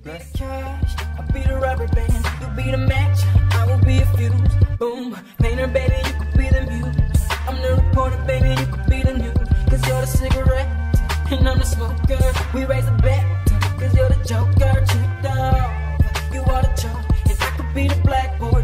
be the cash, I'll be the rubber band. You be the match, I will be a fuse. Boom, painter, baby, you could be the muse. I'm the reporter, baby, you could be the news. Cause you're the cigarette, and I'm the smoker. We raise a bet, cause you're the joker. Checked off, you are the charm. And I could be the black boy,